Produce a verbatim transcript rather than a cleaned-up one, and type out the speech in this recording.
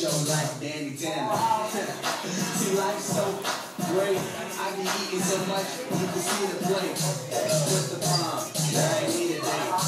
show like Danny Tanner. See, life's so great. I be eating so much, you can see the plate. What's the bomb? I ain't need a date.